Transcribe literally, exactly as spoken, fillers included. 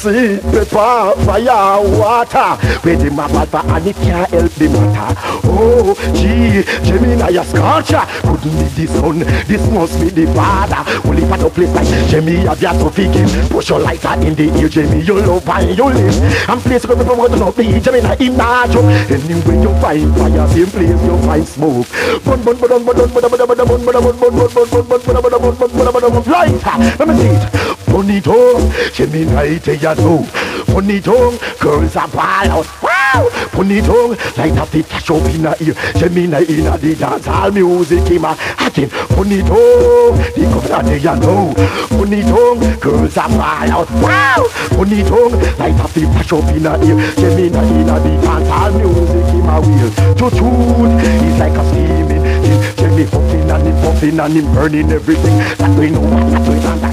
see pepper, fire, water. Where the mapper and it can't help the matter. Oh, gee, Gemini a scorcher. Couldn't be the son, this must be the father. Only for the place like Gemini a to figure. Push your lighter in the ear, Gemini, you love and you live. And place go before to not be Gemini in a joke. Anyway you find fire, same place you find smoke. Bun bun bun bun bun bun bun bun bun bun bun bun bun bun bun lighter. Let me see it. Funny tongue, Gemini take your toe. Funny tongue, girls are ball out. Wow! Funny tongue, like that they flash up in a ear. Gemini in a the dancehall music him a hacking. Funny tongue, the governor take your toe. Funny tongue, girls are ball out. Wow! Funny tongue, like that they flash up in a ear. Gemini in a the dancehall music him a wheel. To tune, he's like a steaming. Gemini puffing and him puffing and him burning everything. That we know what that we know.